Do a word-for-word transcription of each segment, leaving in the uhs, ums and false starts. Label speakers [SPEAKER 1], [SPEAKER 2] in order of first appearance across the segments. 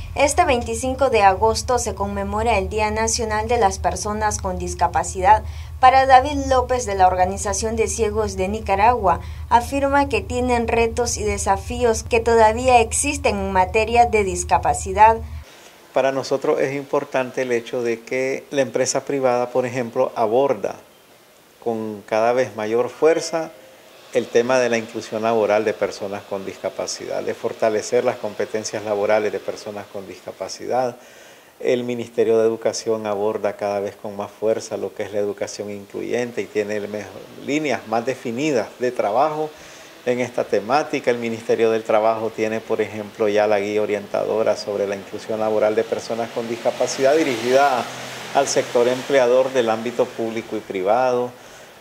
[SPEAKER 1] Este veinticinco de agosto se conmemora el Día Nacional de las Personas con Discapacidad. Para David López, de la Organización de Ciegos de Nicaragua, afirma que tienen retos y desafíos que todavía existen en materia de discapacidad.
[SPEAKER 2] Para nosotros es importante el hecho de que la empresa privada, por ejemplo, aborda con cada vez mayor fuerza el tema de la inclusión laboral de personas con discapacidad, de fortalecer las competencias laborales de personas con discapacidad. El Ministerio de Educación aborda cada vez con más fuerza lo que es la educación incluyente y tiene líneas más definidas de trabajo en esta temática. El Ministerio del Trabajo tiene, por ejemplo, ya la guía orientadora sobre la inclusión laboral de personas con discapacidad dirigida al sector empleador del ámbito público y privado.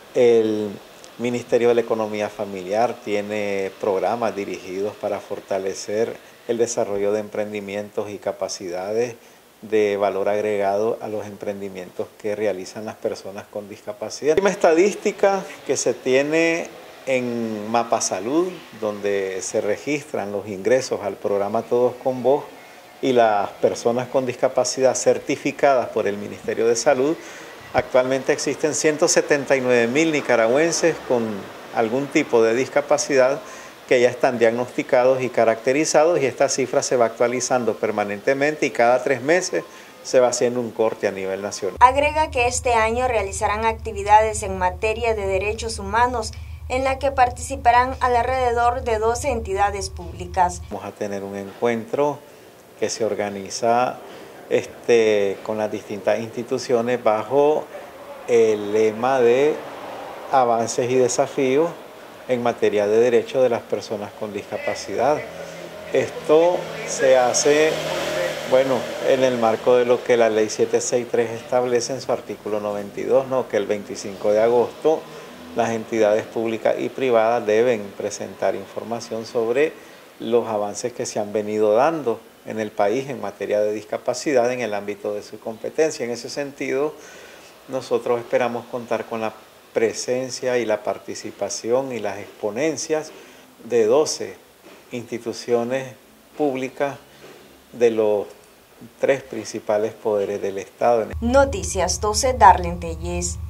[SPEAKER 2] El Ministerio de la Economía Familiar tiene programas dirigidos para fortalecer el desarrollo de emprendimientos y capacidades de valor agregado a los emprendimientos que realizan las personas con discapacidad. Una estadística que se tiene en Mapa Salud, donde se registran los ingresos al programa Todos con Voz y las personas con discapacidad certificadas por el Ministerio de Salud. Actualmente existen ciento setenta y nueve mil nicaragüenses con algún tipo de discapacidad que ya están diagnosticados y caracterizados, y esta cifra se va actualizando permanentemente y cada tres meses se va haciendo un corte a nivel nacional.
[SPEAKER 1] Agrega que este año realizarán actividades en materia de derechos humanos en la que participarán alrededor de doce entidades públicas.
[SPEAKER 2] Vamos a tener un encuentro que se organiza este, con las distintas instituciones bajo el lema de avances y desafíos en materia de derechos de las personas con discapacidad. Esto se hace, bueno, en el marco de lo que la ley setecientos sesenta y tres establece en su artículo noventa y dos, ¿no? Que el veinticinco de agosto las entidades públicas y privadas deben presentar información sobre los avances que se han venido dando en el país en materia de discapacidad en el ámbito de su competencia. En ese sentido, nosotros esperamos contar con la presencia y la participación y las exponencias de doce instituciones públicas de los tres principales poderes del Estado.
[SPEAKER 1] Noticias doce, Darlene Telles.